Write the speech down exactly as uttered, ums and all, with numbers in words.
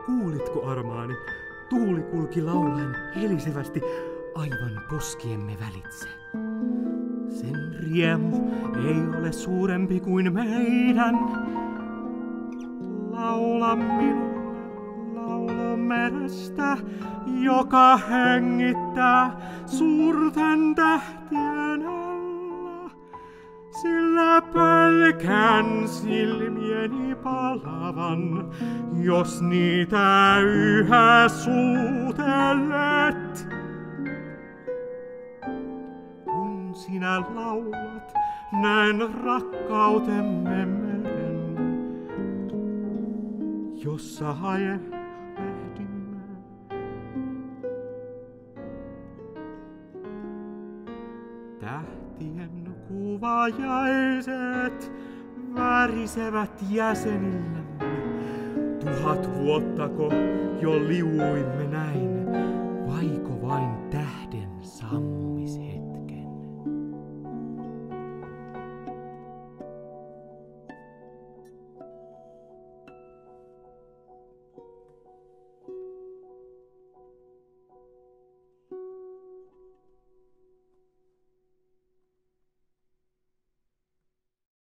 Kuulitko, armaani? Tuuli kulki laulaen helisevästi aivan poskiemme välitse. Sen riemu ei ole suurempi kuin meidän. Laula minulle laulomerestä, joka hengittää suurten tähtien alla. Sillä pelkään silmieni palavan, jos niitä yhä suutelet. Kun sinä laulat, näen rakkautemme meren, jossa hajelehdimme. Tähtien kuvajaiset värisevät jäsenillämme. Tuhat vuottako jo liuimme näin, vaiko vain tähden sammu?